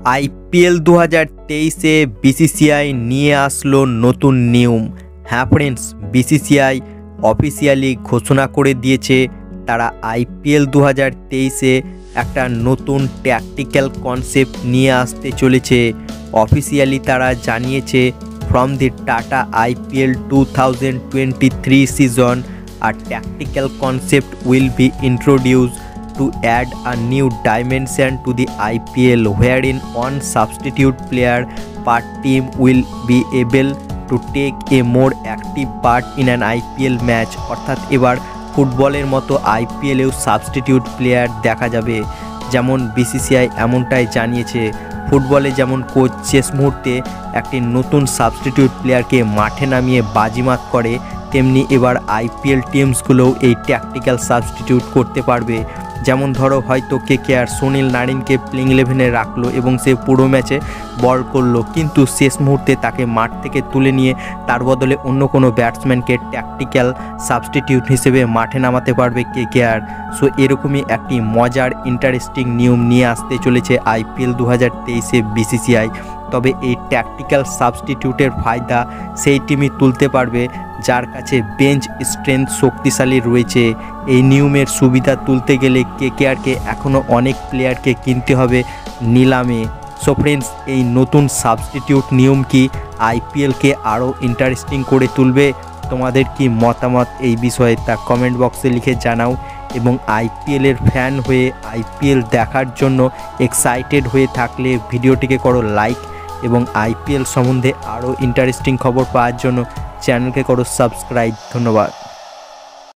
IPL 2023-এ BCCI নিয়ে আসলো নতুন নিয়ম। হ্যাঁ ফ্রেন্ডস, BCCI অফিসিয়ালি ঘোষণা করে দিয়েছে তারা IPL 2023-এ একটা নতুন ট্যাকটিক্যাল কনসেপ্ট নিয়ে আসতে চলেছে। অফিসিয়ালি তারা জানিয়েছে from the Tata IPL 2023 season a tactical concept will be introduced to add a new dimension to the IPL, wherein one substitute player per team will be able to take a more active part in an IPL match। অর্থাৎ এবার ফুটবলের মতো IPL-এও substitute player দেখা যাবে। যেমন BCCI এমনটাই জানিয়েছে, ফুটবলে যেমন কোচ শেষ মুহূর্তে একটি নতুন সাবস্টিটিউট প্লেয়ারকে মাঠে নামিয়ে বাজিমাত করে, তেমনি এবার IPL টিমসগুলোও এই ট্যাকটিক্যাল সাবস্টিটিউট করতে পারবে। যেমন ধরো হয়তো KKR সুনীল নারিনকে প্লেইং 11-এ রাখলো এবং সে পুরো ম্যাচে বল করলো, কিন্তু শেষ মুহূর্তে তাকে মাঠ থেকে তুলে নিয়ে তার বদলে অন্য কোনো ব্যাটসম্যানকে ট্যাকটিক্যাল সাবস্টিটিউট হিসেবে মাঠে নামাতে পারবে KKR। সো এরকমই একটি মজার ইন্টারেস্টিং নিয়ম নিয়ে আসতে চলেছে IPL 2023-এ BCCI। তবে এই ট্যাকটিক্যাল সাবস্টিটিউটের ফায়দা সেই টিমই তুলতে পারবে যার কাছে বেঞ্চ স্ট্রেংথ শক্তিশালী রয়েছে। এই নিয়মের সুবিধা তুলতে গেলে KKRকে এখনও অনেক প্লেয়ারকে কিনতে হবে নিলামে। সো ফ্রেন্ডস, এই নতুন সাবস্টিটিউট নিয়ম কি IPLকে আরও ইন্টারেস্টিং করে তুলবে? তোমাদের কি মতামত এই বিষয়ে তা কমেন্ট বক্সে লিখে জানাও। এবং IPL-এর ফ্যান হয়ে IPL দেখার জন্য এক্সাইটেড হয়ে থাকলে ভিডিওটিকে করো লাইক, এবং IPL সম্বন্ধে আরও ইন্টারেস্টিং খবর পাওয়ার জন্য চ্যানেলকে করো সাবস্ক্রাইব। ধন্যবাদ।